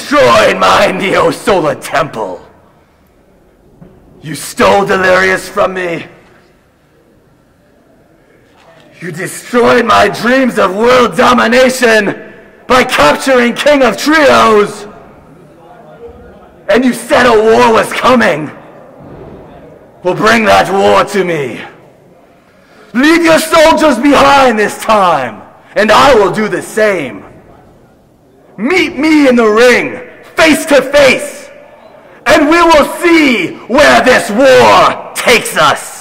destroyed my Neo-Solar Temple. You stole Delirious from me. You destroyed my dreams of world domination by capturing King of Trios. And you said a war was coming. Well, bring that war to me. Leave your soldiers behind this time, and I will do the same. Meet me in the ring, face to face, and we will see where this war takes us.